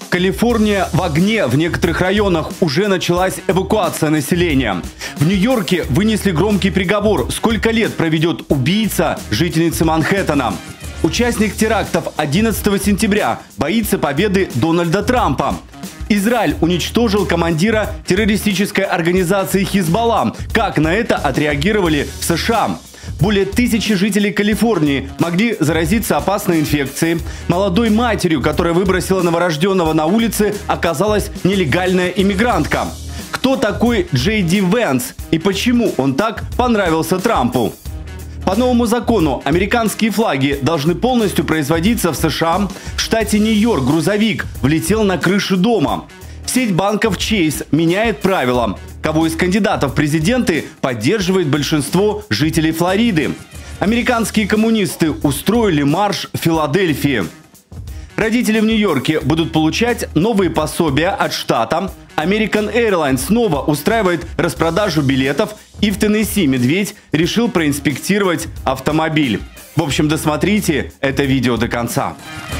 Калифорния в огне. В некоторых районах уже началась эвакуация населения. В Нью-Йорке вынесли громкий приговор. Сколько лет проведет убийца жительницы Манхэттена? Участник терактов 11 сентября боится победы Дональда Трампа. Израиль уничтожил командира террористической организации «Хизбалла». Как на это отреагировали в США? Более 1000 жителей Калифорнии могли заразиться опасной инфекцией. Молодой матерью, которая выбросила новорожденного на улице, оказалась нелегальная иммигрантка. Кто такой Джей Ди Венс и почему он так понравился Трампу? По новому закону американские флаги должны полностью производиться в США. В штате Нью-Йорк грузовик влетел на крышу дома. Сеть банков Chase меняет правила. Кого из кандидатов в президенты поддерживает большинство жителей Флориды? Американские коммунисты устроили марш в Филадельфии. Родители в Нью-Йорке будут получать новые пособия от штата. American Airlines снова устраивает распродажу билетов. И в Теннесси медведь решил проинспектировать автомобиль. В общем, досмотрите это видео до конца.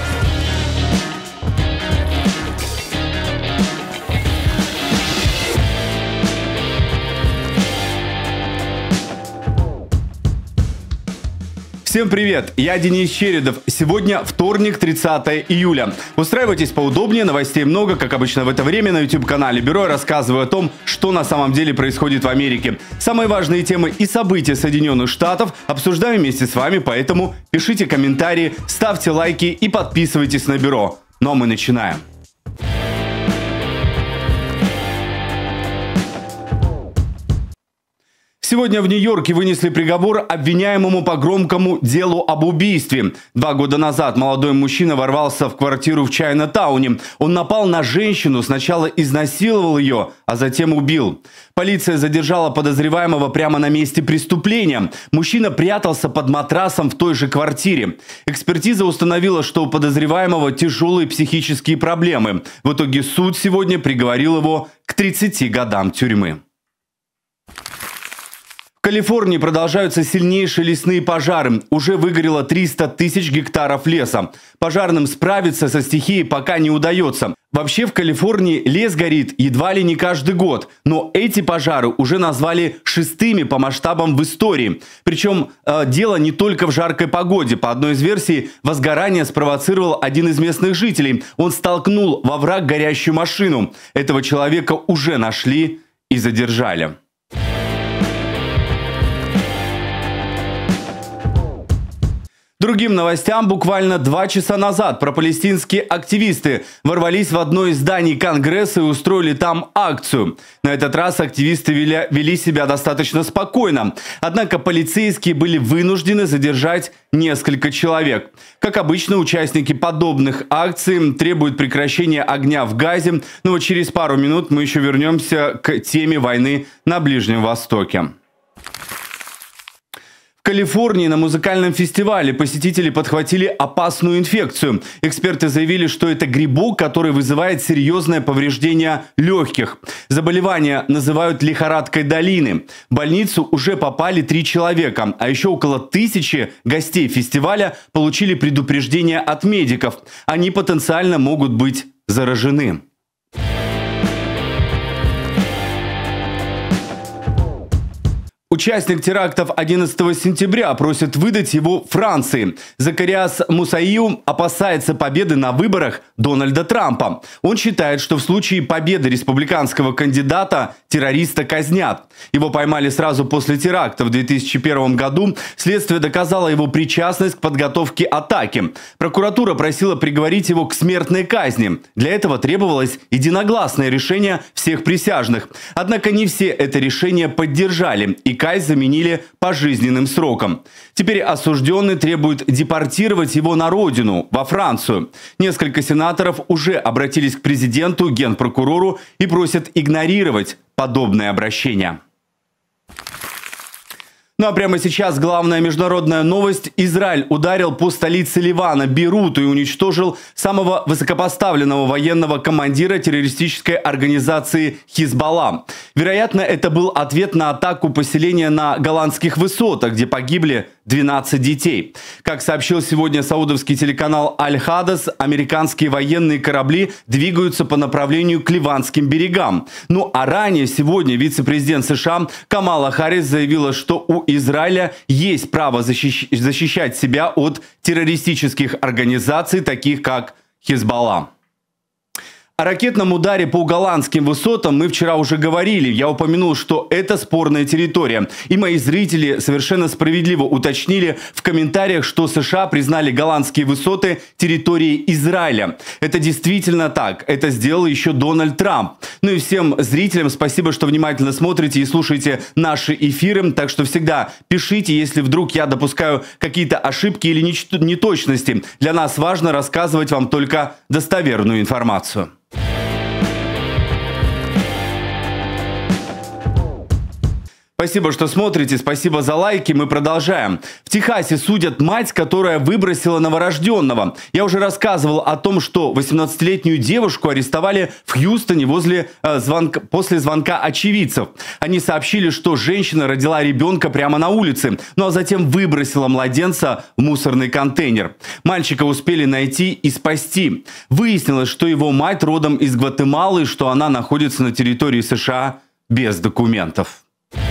Всем привет, я Денис Чередов. Сегодня вторник, 30 июля. Устраивайтесь поудобнее, новостей много, как обычно в это время на YouTube-канале Бюро я рассказываю о том, что на самом деле происходит в Америке. Самые важные темы и события Соединенных Штатов обсуждаем вместе с вами, поэтому пишите комментарии, ставьте лайки и подписывайтесь на Бюро. Ну а мы начинаем. Сегодня в Нью-Йорке вынесли приговор обвиняемому по громкому делу об убийстве. 2 года назад молодой мужчина ворвался в квартиру в Чайна-тауне. Он напал на женщину, сначала изнасиловал ее, а затем убил. Полиция задержала подозреваемого прямо на месте преступления. Мужчина прятался под матрасом в той же квартире. Экспертиза установила, что у подозреваемого тяжелые психические проблемы. В итоге суд сегодня приговорил его к 30 годам тюрьмы. В Калифорнии продолжаются сильнейшие лесные пожары. Уже выгорело 300 тысяч гектаров леса. Пожарным справиться со стихией пока не удается. Вообще в Калифорнии лес горит едва ли не каждый год. Но эти пожары уже назвали 6-ми по масштабам в истории. Причем дело не только в жаркой погоде. По одной из версий, возгорание спровоцировал один из местных жителей. Он столкнул во враг горящую машину. Этого человека уже нашли и задержали. Другим новостям буквально 2 часа назад пропалестинские активисты ворвались в одно из зданий Конгресса и устроили там акцию. На этот раз активисты вели себя достаточно спокойно. Однако полицейские были вынуждены задержать несколько человек. Как обычно, участники подобных акций требуют прекращения огня в Газе. Но вот через пару минут мы еще вернемся к теме войны на Ближнем Востоке. В Калифорнии на музыкальном фестивале посетители подхватили опасную инфекцию. Эксперты заявили, что это грибок, который вызывает серьезное повреждение легких. Заболевание называют лихорадкой долины. В больницу уже попали 3 человека, а еще около 1000 гостей фестиваля получили предупреждение от медиков. Они потенциально могут быть заражены. Участник терактов 11 сентября просит выдать его Франции. Закариас Мусаиу опасается победы на выборах Дональда Трампа. Он считает, что в случае победы республиканского кандидата террориста казнят. Его поймали сразу после теракта в 2001 году. Следствие доказало его причастность к подготовке атаки. Прокуратура просила приговорить его к смертной казни. Для этого требовалось единогласное решение всех присяжных. Однако не все это решение поддержали, и казнь заменили пожизненным сроком. Теперь осужденный требует депортировать его на родину, во Францию. Несколько сенаторов уже обратились к президенту, генпрокурору и просят игнорировать подобное обращение. Ну а прямо сейчас главная международная новость. Израиль ударил по столице Ливана, Бейруту, и уничтожил самого высокопоставленного военного командира террористической организации «Хизбалла». Вероятно, это был ответ на атаку поселения на Голландских высотах, где погибли 12 детей. Как сообщил сегодня саудовский телеканал Аль-Хадас, американские военные корабли двигаются по направлению к ливанским берегам. Ну а ранее сегодня вице-президент США Камала Харрис заявила, что у Израиля есть право защищать себя от террористических организаций, таких как Хизбалла. О ракетном ударе по голландским высотам мы вчера уже говорили. Я упомянул, что это спорная территория. И мои зрители совершенно справедливо уточнили в комментариях, что США признали голландские высоты территорией Израиля. Это действительно так. Это сделал еще Дональд Трамп. Ну и всем зрителям спасибо, что внимательно смотрите и слушаете наши эфиры. Так что всегда пишите, если вдруг я допускаю какие-то ошибки или неточности. Для нас важно рассказывать вам только достоверную информацию. Спасибо, что смотрите, спасибо за лайки, мы продолжаем. В Техасе судят мать, которая выбросила новорожденного. Я уже рассказывал о том, что 18-летнюю девушку арестовали в Хьюстоне после звонка очевидцев. Они сообщили, что женщина родила ребенка прямо на улице, ну а затем выбросила младенца в мусорный контейнер. Мальчика успели найти и спасти. Выяснилось, что его мать родом из Гватемалы, что она находится на территории США без документов.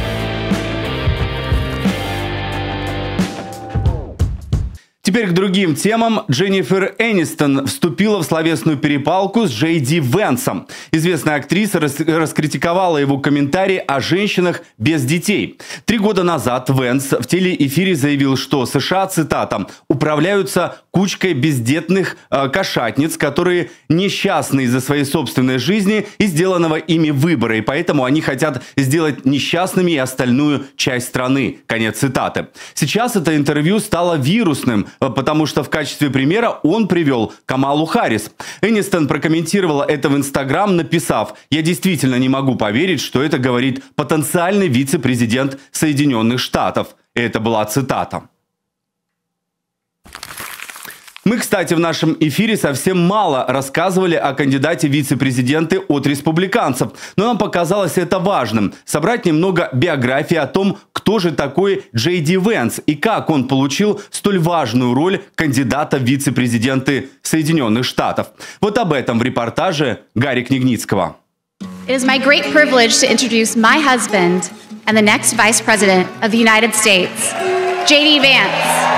Теперь к другим темам. Дженнифер Энистон вступила в словесную перепалку с Джей Ди Венсом. Известная актриса раскритиковала его комментарии о женщинах без детей. 3 года назад Венс в телеэфире заявил, что США, цитата, «управляются кучкой бездетных кошатниц, которые несчастны из-за своей собственной жизни и сделанного ими выбора, и поэтому они хотят сделать несчастными и остальную часть страны». Конец цитаты. Сейчас это интервью стало вирусным, потому что в качестве примера он привел Камалу Харрис. Энистон прокомментировала это в Инстаграм, написав: «Я действительно не могу поверить, что это говорит потенциальный вице-президент Соединенных Штатов». И это была цитата. Мы, кстати, в нашем эфире совсем мало рассказывали о кандидате в вице-президенты от республиканцев. Но нам показалось это важным – собрать немного биографии о том, кто же такой Джей Ди Венс и как он получил столь важную роль кандидата в вице-президенты Соединенных Штатов. Вот об этом в репортаже Гарри Книгницкого. It is my great privilege to introduce my husband and the next Vice President of the United States, J.D. Vance.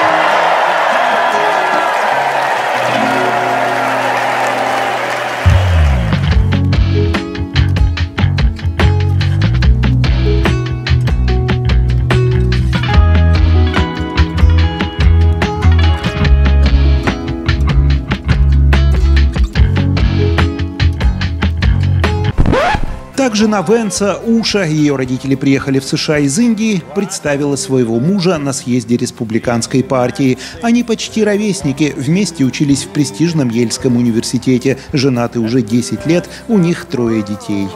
Так жена Венса, Уша, ее родители приехали в США из Индии, представила своего мужа на съезде республиканской партии. Они почти ровесники, вместе учились в престижном Ельском университете. Женаты уже 10 лет, у них 3 детей.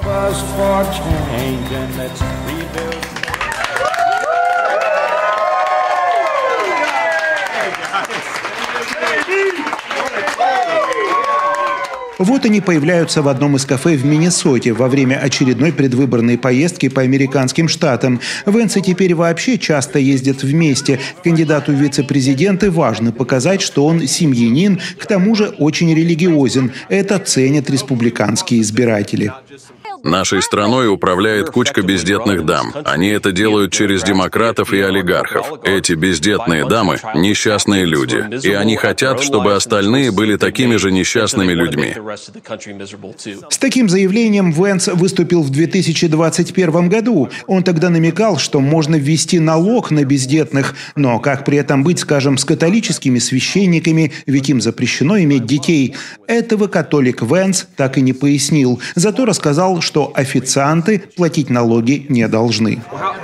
Вот они появляются в одном из кафе в Миннесоте во время очередной предвыборной поездки по американским штатам. Венс и теперь вообще часто ездят вместе. Кандидату в вице-президенты важно показать, что он семьянин, к тому же очень религиозен. Это ценят республиканские избиратели. Нашей страной управляет кучка бездетных дам. Они это делают через демократов и олигархов. Эти бездетные дамы – несчастные люди. И они хотят, чтобы остальные были такими же несчастными людьми. С таким заявлением Венс выступил в 2021 году. Он тогда намекал, что можно ввести налог на бездетных. Но как при этом быть, скажем, с католическими священниками, ведь им запрещено иметь детей? Этого католик Венс так и не пояснил. Зато рассказал, что официанты платить налоги не должны.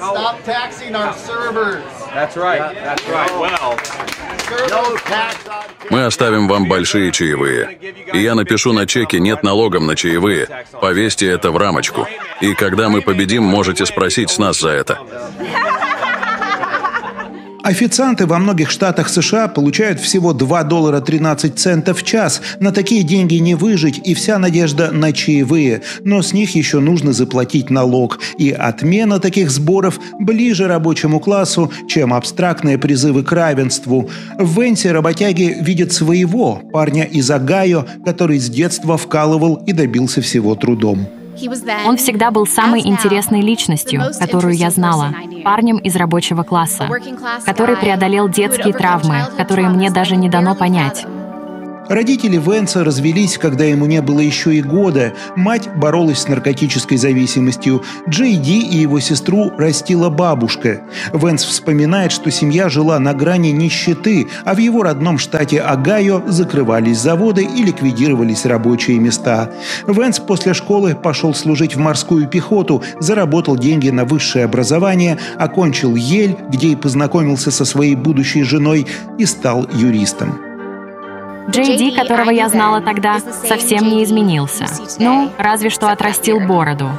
Мы оставим вам большие чаевые. И я напишу на чеке «нет налогом на чаевые». Повесьте это в рамочку. И когда мы победим, можете спросить с нас за это. Официанты во многих штатах США получают всего $2.13 в час. На такие деньги не выжить, и вся надежда на чаевые. Но с них еще нужно заплатить налог. И отмена таких сборов ближе рабочему классу, чем абстрактные призывы к равенству. В Венсе работяги видят своего, парня из Огайо, который с детства вкалывал и добился всего трудом. Он всегда был самой интересной личностью, которую я знала, парнем из рабочего класса, который преодолел детские травмы, которые мне даже не дано понять. Родители Венса развелись, когда ему не было еще и года. Мать боролась с наркотической зависимостью. Джей Ди и его сестру растила бабушка. Венс вспоминает, что семья жила на грани нищеты, а в его родном штате Огайо закрывались заводы и ликвидировались рабочие места. Венс после школы пошел служить в морскую пехоту, заработал деньги на высшее образование, окончил Йель, где и познакомился со своей будущей женой, и стал юристом. Джей Ди, которого я знала тогда, совсем не изменился. Ну, разве что отрастил бороду.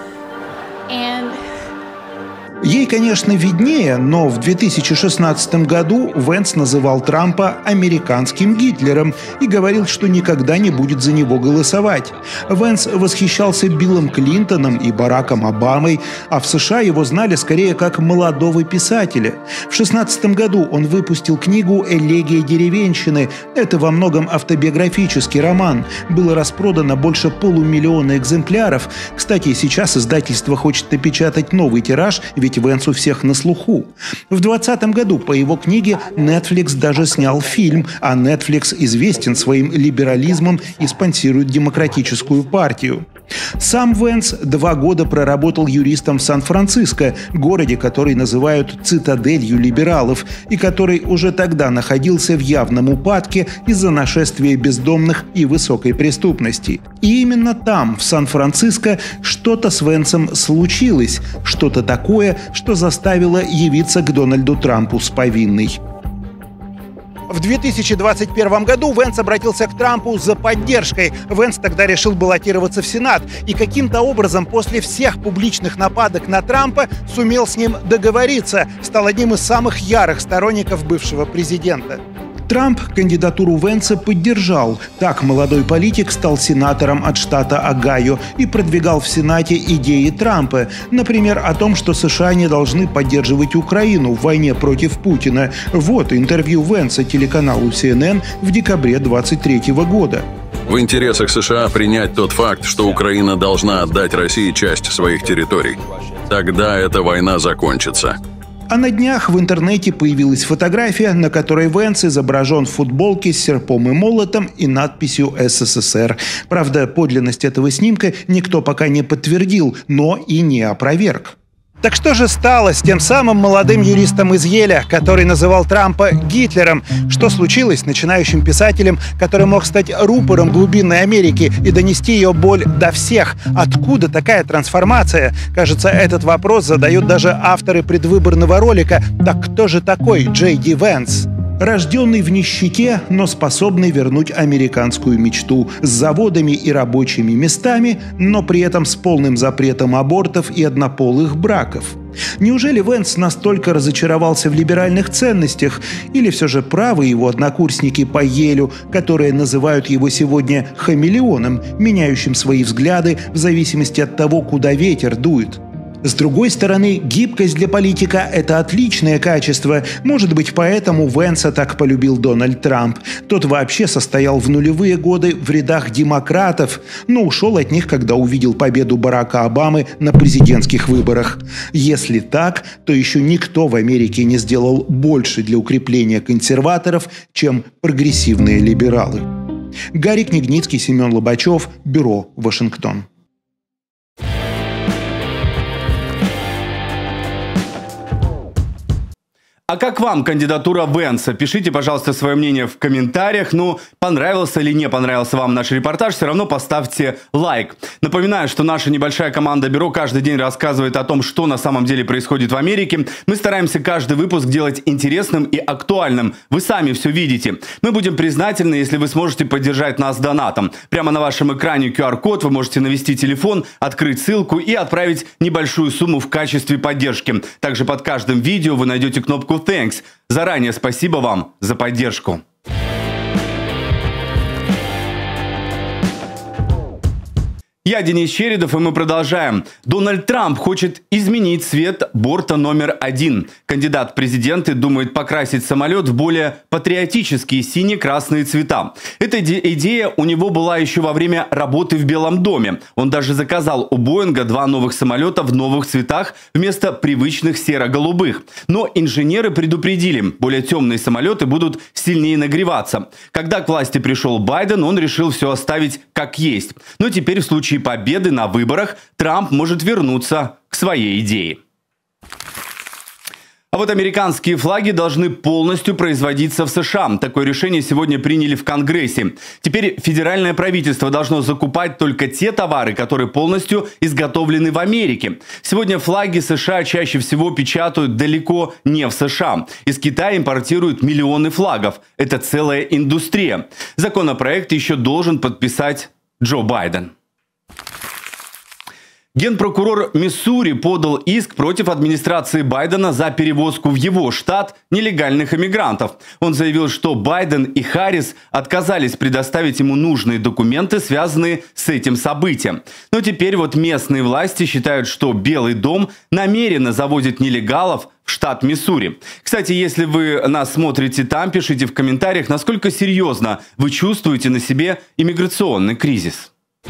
Ей, конечно, виднее, но в 2016 году Венс называл Трампа «американским Гитлером» и говорил, что никогда не будет за него голосовать. Венс восхищался Биллом Клинтоном и Бараком Обамой, а в США его знали скорее как молодого писателя. В 2016 году он выпустил книгу «Элегия деревенщины». Это во многом автобиографический роман. Было распродано больше 500 000 экземпляров. Кстати, сейчас издательство хочет напечатать новый тираж, ведь Венс у всех на слуху. В 2020 году по его книге Netflix даже снял фильм, а Netflix известен своим либерализмом и спонсирует Демократическую партию. Сам Венс 2 года проработал юристом в Сан-Франциско, городе, который называют «цитаделью либералов», и который уже тогда находился в явном упадке из-за нашествия бездомных и высокой преступности. И именно там, в Сан-Франциско, что-то с Венсом случилось, что-то такое, что заставило явиться к Дональду Трампу с повинной. В 2021 году Венс обратился к Трампу за поддержкой. Венс тогда решил баллотироваться в Сенат. И каким-то образом после всех публичных нападок на Трампа сумел с ним договориться. Стал одним из самых ярых сторонников бывшего президента. Трамп кандидатуру Венса поддержал. Так молодой политик стал сенатором от штата Огайо и продвигал в Сенате идеи Трампа. Например, о том, что США не должны поддерживать Украину в войне против Путина. Вот интервью Венса телеканалу CNN в декабре 2023 года. В интересах США принять тот факт, что Украина должна отдать России часть своих территорий. Тогда эта война закончится. А на днях в интернете появилась фотография, на которой Венс изображен в футболке с серпом и молотом и надписью «СССР». Правда, подлинность этого снимка никто пока не подтвердил, но и не опроверг. Так что же стало с тем самым молодым юристом из Йеля, который называл Трампа Гитлером? Что случилось с начинающим писателем, который мог стать рупором глубинной Америки и донести ее боль до всех? Откуда такая трансформация? Кажется, этот вопрос задают даже авторы предвыборного ролика. Так кто же такой Джей Ди Венс? Рожденный в нищете, но способный вернуть американскую мечту с заводами и рабочими местами, но при этом с полным запретом абортов и однополых браков. Неужели Венс настолько разочаровался в либеральных ценностях? Или все же правы его однокурсники по Йелю, которые называют его сегодня хамелеоном, меняющим свои взгляды в зависимости от того, куда ветер дует? С другой стороны, гибкость для политика – это отличное качество. Может быть, поэтому Венса так полюбил Дональд Трамп. Тот вообще состоял в нулевые годы в рядах демократов, но ушел от них, когда увидел победу Барака Обамы на президентских выборах. Если так, то еще никто в Америке не сделал больше для укрепления консерваторов, чем прогрессивные либералы. Гарри Книгницкий, Семен Лобачев, Бюро, Вашингтон. А как вам кандидатура Венса? Пишите, пожалуйста, свое мнение в комментариях. Ну, понравился или не понравился вам наш репортаж, все равно поставьте лайк. Напоминаю, что наша небольшая команда Бюро каждый день рассказывает о том, что на самом деле происходит в Америке. Мы стараемся каждый выпуск делать интересным и актуальным. Вы сами все видите. Мы будем признательны, если вы сможете поддержать нас донатом. Прямо на вашем экране QR-код, вы можете навести телефон, открыть ссылку и отправить небольшую сумму в качестве поддержки. Также под каждым видео вы найдете кнопку thanks. Заранее спасибо вам за поддержку. Я Денис Чередов, и мы продолжаем. Дональд Трамп хочет изменить цвет борта номер 1. Кандидат в президенты думает покрасить самолет в более патриотические сине-красные цвета. Эта идея у него была еще во время работы в Белом доме. Он даже заказал у Боинга 2 новых самолета в новых цветах вместо привычных серо-голубых. Но инженеры предупредили, более темные самолеты будут сильнее нагреваться. Когда к власти пришел Байден, он решил все оставить как есть. Но теперь в случае победы на выборах Трамп может вернуться к своей идее. А вот американские флаги должны полностью производиться в США. Такое решение сегодня приняли в Конгрессе. Теперь федеральное правительство должно закупать только те товары, которые полностью изготовлены в Америке. Сегодня флаги США чаще всего печатают далеко не в США. Из Китая импортируют миллионы флагов. Это целая индустрия. Законопроект еще должен подписать Джо Байден. Генпрокурор Миссури подал иск против администрации Байдена за перевозку в его штат нелегальных иммигрантов. Он заявил, что Байден и Харрис отказались предоставить ему нужные документы, связанные с этим событием. Но теперь вот местные власти считают, что Белый дом намеренно завозит нелегалов в штат Миссури. Кстати, если вы нас смотрите там, пишите в комментариях, насколько серьезно вы чувствуете на себе иммиграционный кризис.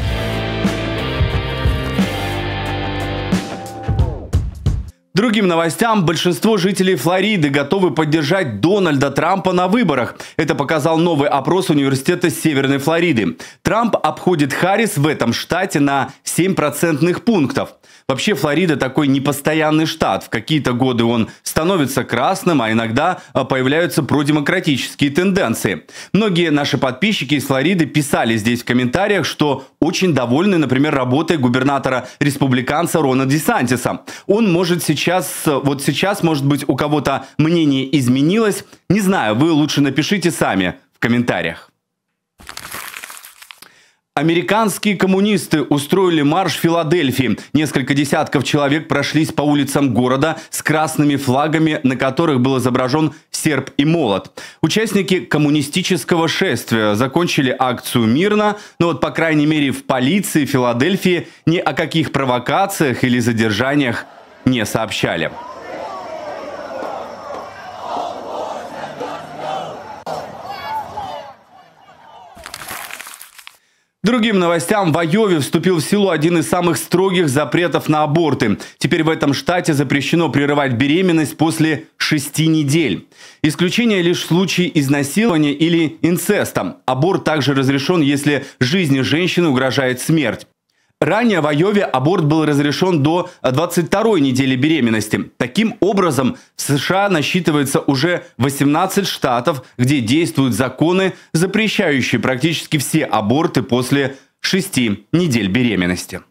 Другим новостям, большинство жителей Флориды готовы поддержать Дональда Трампа на выборах. Это показал новый опрос университета Северной Флориды. Трамп обходит Харрис в этом штате на 7 процентных пунктов. Вообще Флорида такой непостоянный штат. В какие-то годы он становится красным, а иногда появляются продемократические тенденции. Многие наши подписчики из Флориды писали здесь в комментариях, что очень довольны, например, работой губернатора-республиканца Рона Десантиса. Он может сейчас, может быть, у кого-то мнение изменилось. Не знаю, вы лучше напишите сами в комментариях. Американские коммунисты устроили марш в Филадельфии. Несколько десятков человек прошлись по улицам города с красными флагами, на которых был изображен серп и молот. Участники коммунистического шествия закончили акцию мирно, но вот, по крайней мере, в полиции Филадельфии ни о каких провокациях или задержаниях не сообщали. Другим новостям, в Айове вступил в силу один из самых строгих запретов на аборты. Теперь в этом штате запрещено прерывать беременность после 6 недель. Исключение лишь в случае изнасилования или инцеста. Аборт также разрешен, если жизни женщины угрожает смерть. Ранее в Айове аборт был разрешен до 22-й недели беременности. Таким образом, в США насчитывается уже 18 штатов, где действуют законы, запрещающие практически все аборты после 6 недель беременности.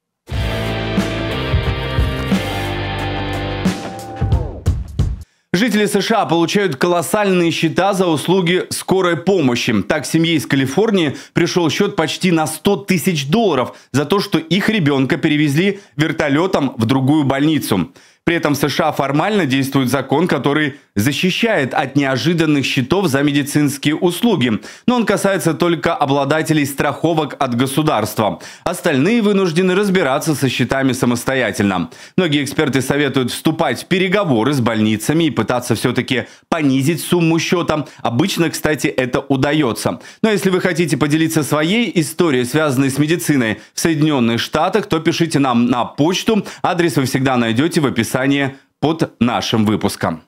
Жители США получают колоссальные счета за услуги скорой помощи. Так, семье из Калифорнии пришел счет почти на $100 тысяч за то, что их ребенка перевезли вертолетом в другую больницу. При этом в США формально действует закон, который защищает от неожиданных счетов за медицинские услуги. Но он касается только обладателей страховок от государства. Остальные вынуждены разбираться со счетами самостоятельно. Многие эксперты советуют вступать в переговоры с больницами и пытаться все-таки понизить сумму счета. Обычно, кстати, это удается. Но если вы хотите поделиться своей историей, связанной с медициной в Соединенных Штатах, то пишите нам на почту. Адрес вы всегда найдете в описании под нашим выпуском.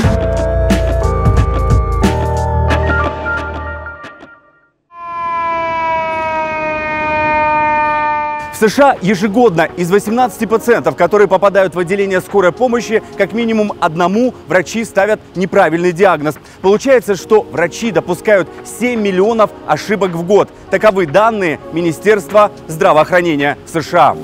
В США ежегодно из 18 пациентов, которые попадают в отделение скорой помощи, как минимум одному врачи ставят неправильный диагноз. Получается, что врачи допускают 7 миллионов ошибок в год. Таковы данные Министерства здравоохранения США.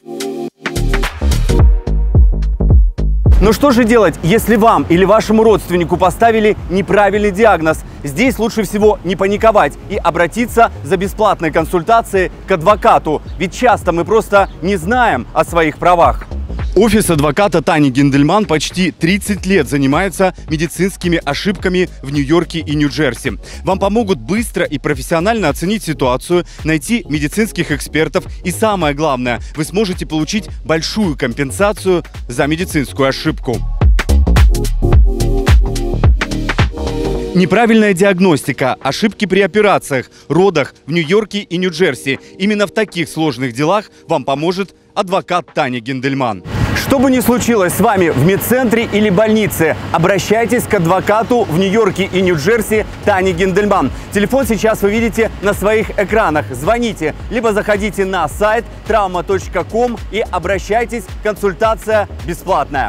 Но что же делать, если вам или вашему родственнику поставили неправильный диагноз? Здесь лучше всего не паниковать и обратиться за бесплатной консультацией к адвокату. Ведь часто мы просто не знаем о своих правах. Офис адвоката Тани Гиндельман почти 30 лет занимается медицинскими ошибками в Нью-Йорке и Нью-Джерси. Вам помогут быстро и профессионально оценить ситуацию, найти медицинских экспертов и, самое главное, вы сможете получить большую компенсацию за медицинскую ошибку. Неправильная диагностика, ошибки при операциях, родах в Нью-Йорке и Нью-Джерси. Именно в таких сложных делах вам поможет адвокат Таня Гиндельман. Что бы ни случилось с вами в медцентре или больнице, обращайтесь к адвокату в Нью-Йорке и Нью-Джерси Тане Гиндельман. Телефон сейчас вы видите на своих экранах. Звоните, либо заходите на сайт trauma.com и обращайтесь. Консультация бесплатная.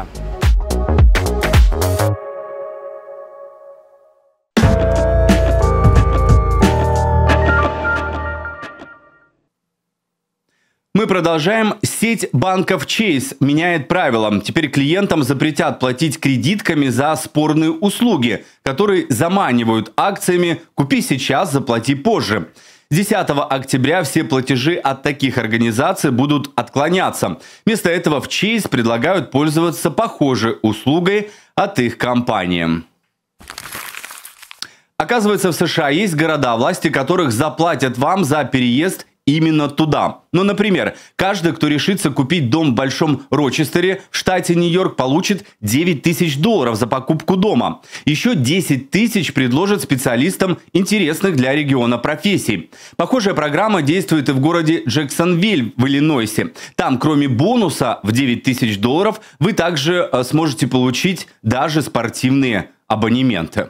Мы продолжаем. Сеть банков Chase меняет правила. Теперь клиентам запретят платить кредитками за спорные услуги, которые заманивают акциями «Купи сейчас, заплати позже». С 10 октября все платежи от таких организаций будут отклоняться. Вместо этого в Chase предлагают пользоваться похожей услугой от их компании. Оказывается, в США есть города, власти которых заплатят вам за переезд именно туда. Ну, например, каждый, кто решится купить дом в Большом Рочестере в штате Нью-Йорк, получит $9 тысяч за покупку дома. Еще 10 тысяч предложат специалистам интересных для региона профессий. Похожая программа действует и в городе Джексонвилл в Иллинойсе. Там, кроме бонуса в $9 тысяч, вы также сможете получить даже спортивные абонементы.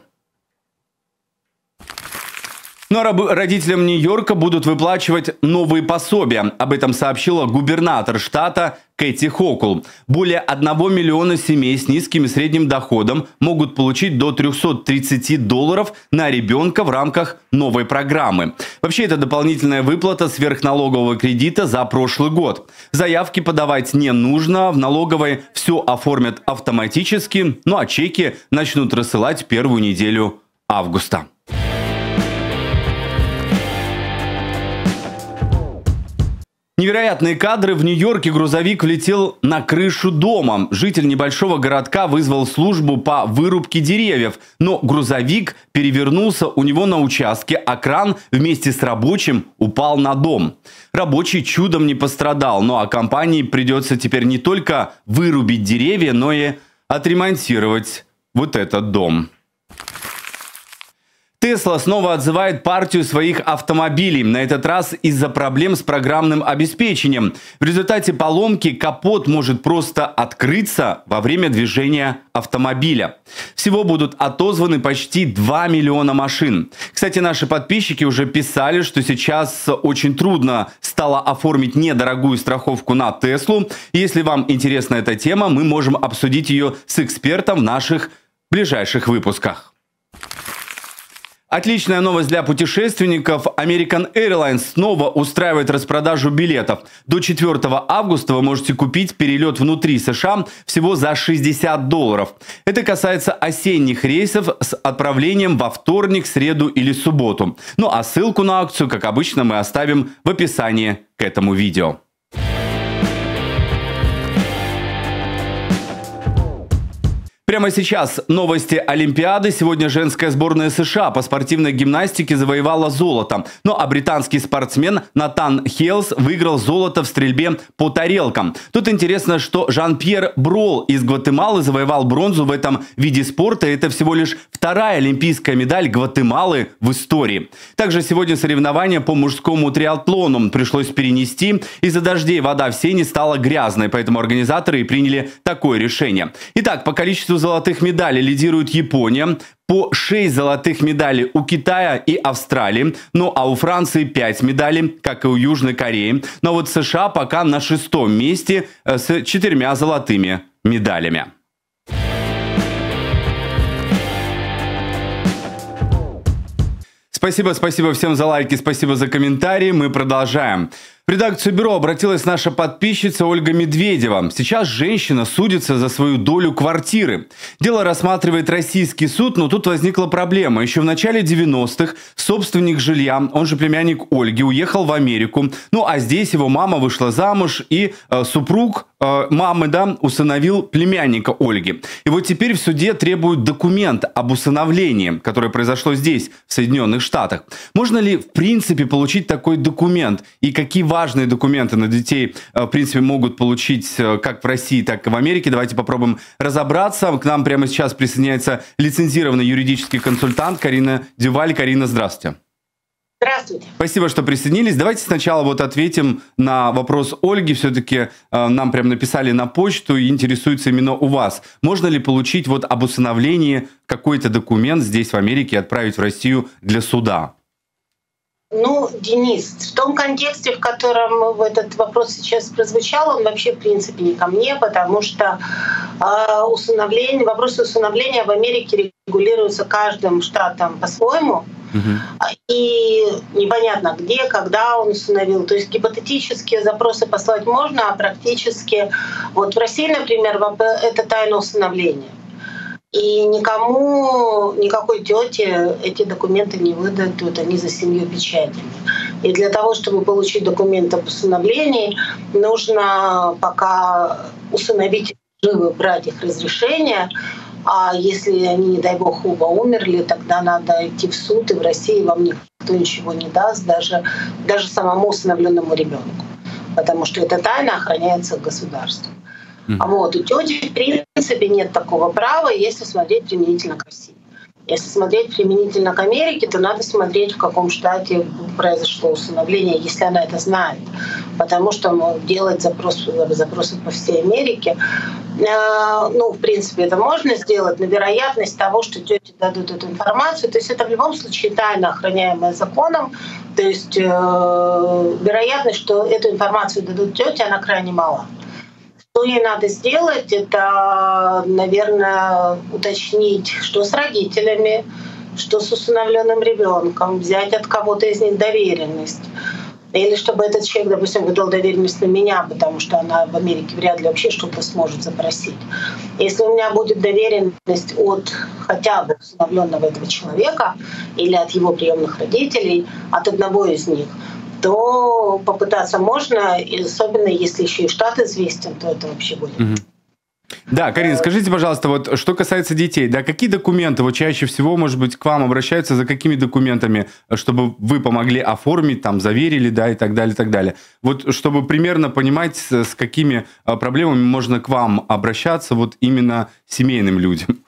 Но родителям Нью-Йорка будут выплачивать новые пособия. Об этом сообщила губернатор штата Кэти Хокул. Более 1 миллиона семей с низким и средним доходом могут получить до $330 на ребенка в рамках новой программы. Вообще, это дополнительная выплата сверхналогового кредита за прошлый год. Заявки подавать не нужно. В налоговой все оформят автоматически. Ну а чеки начнут рассылать в первую неделю августа. Невероятные кадры. В Нью-Йорке грузовик влетел на крышу дома. Житель небольшого городка вызвал службу по вырубке деревьев. Но грузовик перевернулся у него на участке, а кран вместе с рабочим упал на дом. Рабочий чудом не пострадал. Ну а компании придется теперь не только вырубить деревья, но и отремонтировать вот этот дом. Tesla снова отзывает партию своих автомобилей, на этот раз из-за проблем с программным обеспечением. В результате поломки капот может просто открыться во время движения автомобиля. Всего будут отозваны почти 2 миллиона машин. Кстати, наши подписчики уже писали, что сейчас очень трудно стало оформить недорогую страховку на Теслу. Если вам интересна эта тема, мы можем обсудить ее с экспертом в наших ближайших выпусках. Отличная новость для путешественников. American Airlines снова устраивает распродажу билетов. До 4 августа вы можете купить перелет внутри США всего за $60. Это касается осенних рейсов с отправлением во вторник, среду или субботу. Ну а ссылку на акцию, как обычно, мы оставим в описании к этому видео. Прямо сейчас новости Олимпиады. Сегодня женская сборная США по спортивной гимнастике завоевала золото. Ну а британский спортсмен Натан Хейлс выиграл золото в стрельбе по тарелкам. Тут интересно, что Жан-Пьер Брол из Гватемалы завоевал бронзу в этом виде спорта. Это всего лишь вторая олимпийская медаль Гватемалы в истории. Также сегодня соревнования по мужскому триатлону пришлось перенести. Из-за дождей вода в Сене стала грязной, поэтому организаторы приняли такое решение. Итак, по количеству золотых медалей лидирует Япония. По 6 золотых медалей у Китая и Австралии. Ну а у Франции 5 медалей, как и у Южной Кореи. Но вот США пока на 6-м месте с 4 золотыми медалями. Спасибо всем за лайки, спасибо за комментарии. Мы продолжаем. В редакцию бюро обратилась наша подписчица Ольга Медведева. Сейчас женщина судится за свою долю квартиры. Дело рассматривает российский суд, но тут возникла проблема. Еще в начале 90-х собственник жилья, он же племянник Ольги, уехал в Америку. Ну а здесь его мама вышла замуж, и супруг мамы, усыновил племянника Ольги. И вот теперь в суде требуют документ об усыновлении, которое произошло здесь, в Соединенных Штатах. Можно ли в принципе получить такой документ? И какие важные документы на детей, в принципе, могут получить как в России, так и в Америке? Давайте попробуем разобраться. К нам прямо сейчас присоединяется лицензированный юридический консультант Карина Дюваль. Карина, здравствуйте. Здравствуйте. Спасибо, что присоединились. Давайте сначала ответим на вопрос Ольги. Все-таки нам прям написали на почту и интересуется именно у вас. Можно ли получить об усыновлении какой-то документ здесь, в Америке, и отправить в Россию для суда? Денис, в том контексте, в котором этот вопрос сейчас прозвучал, он вообще, в принципе, не ко мне, потому что вопросы усыновления в Америке регулируются каждым штатом по-своему. И непонятно где, когда он усыновил. То есть гипотетические запросы послать можно, а практически в России, например, это тайна усыновления. И никакой тете эти документы не выдадут, они за 7 печатями. И для того, чтобы получить документ об усыновлении, нужно, пока усыновители живы, брать их разрешение. А если они, не дай бог, оба умерли, тогда надо идти в суд, и в России вам никто ничего не даст, даже самому усыновленному ребенку, потому что эта тайна охраняется государством. У тети, в принципе, нет такого права, если смотреть применительно к России. Если смотреть применительно к Америке, то надо смотреть, в каком штате произошло усыновление, если она это знает. Потому что делать запросы по всей Америке, в принципе, это можно сделать, но вероятность того, что тети дадут эту информацию, то есть это в любом случае тайна, охраняемая законом, то есть вероятность, что эту информацию дадут тете, она крайне мала. Что ей надо сделать, это, наверное, уточнить, что с родителями, что с усыновленным ребенком, взять от кого-то из них доверенность. Или чтобы этот человек, допустим, выдал доверенность на меня, потому что она в Америке вряд ли вообще что-то сможет запросить. Если у меня будет доверенность от хотя бы усыновленного этого человека или от его приемных родителей, от одного из них, то попытаться можно, и особенно если еще и штат известен, то это вообще будет. Да, Карина, скажите, пожалуйста, что касается детей, какие документы чаще всего, может быть, к вам обращаются, за какими документами, чтобы вы помогли оформить, заверили, и так далее, и так далее. Чтобы примерно понимать, с какими проблемами можно к вам обращаться, именно семейным людям.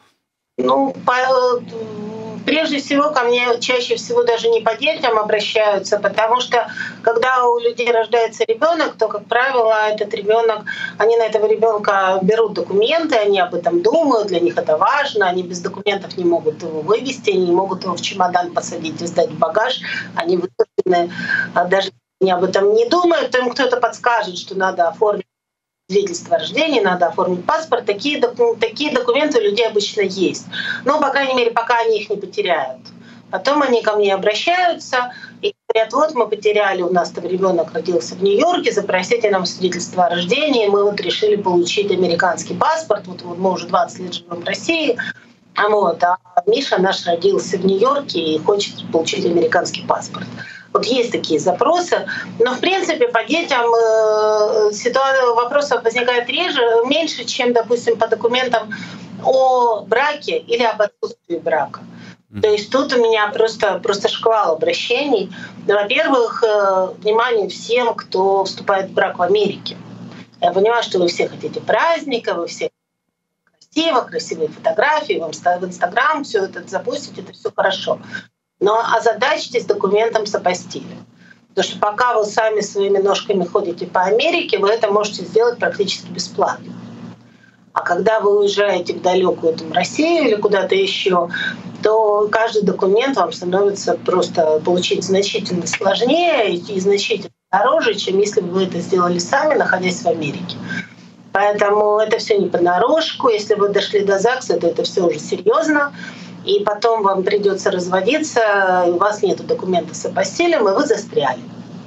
Прежде всего, ко мне чаще всего даже не по детям обращаются, потому что когда у людей рождается ребенок, то, как правило, они на этого ребенка берут документы, они об этом думают, для них это важно, они без документов не могут его вывести, они не могут его в чемодан посадить и сдать в багаж, они вынуждены, даже они об этом не думают, то им кто-то подскажет, что надо оформить свидетельство о рождении, надо оформить паспорт. Такие документы у людей обычно есть. По крайней мере, пока они их не потеряют. Потом они ко мне обращаются и говорят, мы потеряли, у нас ребенок родился в Нью-Йорке, запросите нам свидетельство о рождении, мы решили получить американский паспорт, мы уже 20 лет живем в России, а Миша наш родился в Нью-Йорке и хочет получить американский паспорт. Есть такие запросы, но в принципе по детям вопросов возникает меньше, чем, допустим, по документам о браке или об отсутствии брака. То есть тут у меня просто шквал обращений. Во-первых, внимание всем, кто вступает в брак в Америке. Я понимаю, что вы все хотите праздника, вы все красивые фотографии, в Инстаграм все это запустить, это все хорошо. Но озадачьтесь документом с апостилем. Потому что пока вы сами своими ножками ходите по Америке, вы это можете сделать практически бесплатно. А когда вы уезжаете в далекую Россию или куда-то еще, то каждый документ вам становится просто получить значительно сложнее и значительно дороже, чем если бы вы это сделали сами, находясь в Америке. Поэтому это все не понарошку. Если вы дошли до ЗАГСа, то это все уже серьезно. И потом вам придется разводиться, у вас нет документа с апостилем, и вы застряли.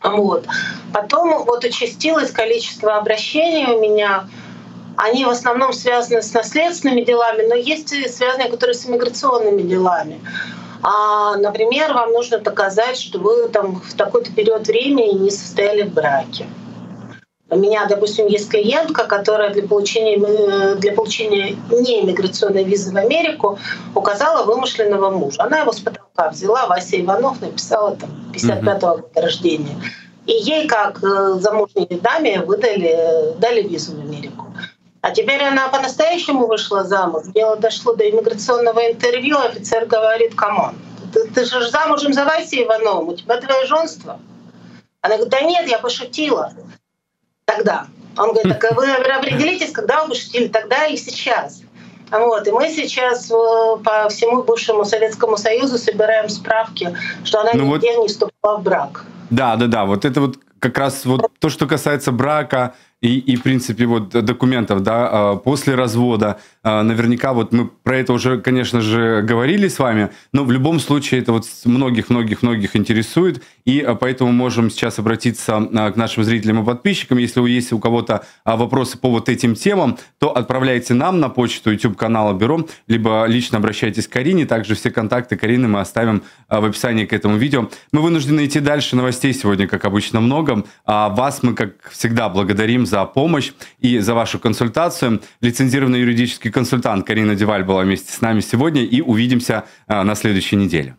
Вот. Потом вот участилось количество обращений у меня. Они в основном связаны с наследственными делами, но есть и связанные, которые с иммиграционными делами. Например, вам нужно доказать, что вы там в такой-то период времени не состояли в браке. У меня, допустим, есть клиентка, которая для получения неиммиграционной визы в Америку указала вымышленного мужа. Она его с потолка взяла, Вася Иванов, написала там 55-го года рождения. И ей, как замужней даме, дали визу в Америку. А теперь она по-настоящему вышла замуж. Дело дошло до иммиграционного интервью, офицер говорит: камон, ты же замужем за Васей Ивановым, у тебя двоеженство. Она говорит: да нет, я пошутила. Тогда. Он говорит: так вы определитесь, когда вы пошутили, тогда и сейчас. Вот. И мы сейчас по всему бывшему Советскому Союзу собираем справки, что она нигде не вступала в брак. Да. Вот это вот как раз вот то, что касается брака и в принципе, вот документов, да, после развода. Наверняка вот мы про это уже, конечно же, говорили с вами, но в любом случае это вот многих интересует, и поэтому можем сейчас обратиться к нашим зрителям и подписчикам. Если есть у кого-то вопросы по вот этим темам, то отправляйте нам на почту YouTube-канала Бюро, либо лично обращайтесь к Карине. Также все контакты Карины мы оставим в описании к этому видео. Мы вынуждены идти дальше. Новостей сегодня, как обычно, много. А вас мы, как всегда, благодарим за помощь и за вашу консультацию. Лицензированный юридический консультант Карина Деваль была вместе с нами сегодня, и увидимся на следующей неделе.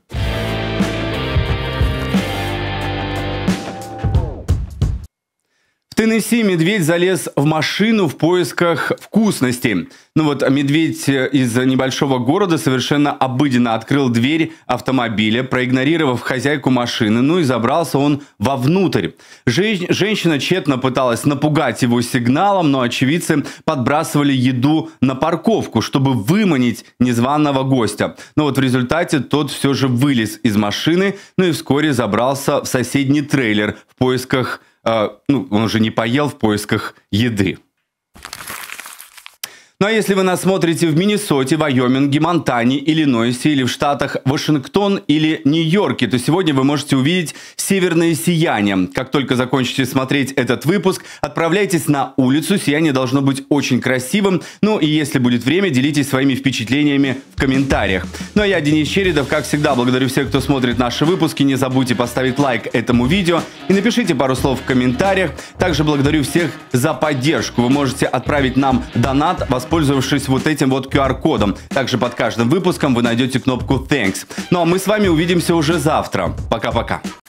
В Теннесси медведь залез в машину в поисках вкусностей. Ну вот медведь из небольшого города совершенно обыденно открыл дверь автомобиля, проигнорировав хозяйку машины, ну и забрался он вовнутрь. Женщина тщетно пыталась напугать его сигналом, но очевидцы подбрасывали еду на парковку, чтобы выманить незваного гостя. Но вот в результате тот все же вылез из машины, ну и вскоре забрался в соседний трейлер в поисках он уже не поел, в поисках еды. Ну а если вы нас смотрите в Миннесоте, Вайоминге, Монтане, Иллинойсе или в штатах Вашингтон или Нью-Йорке, то сегодня вы можете увидеть северное сияние. Как только закончите смотреть этот выпуск, отправляйтесь на улицу. Сияние должно быть очень красивым. Ну и если будет время, делитесь своими впечатлениями в комментариях. Ну а я, Денис Чередов, как всегда, благодарю всех, кто смотрит наши выпуски. Не забудьте поставить лайк этому видео и напишите пару слов в комментариях. Также благодарю всех за поддержку. Вы можете отправить нам донат, воспользовавшись вот этим вот QR-кодом. Также под каждым выпуском вы найдете кнопку Thanks. Ну а мы с вами увидимся уже завтра. Пока-пока.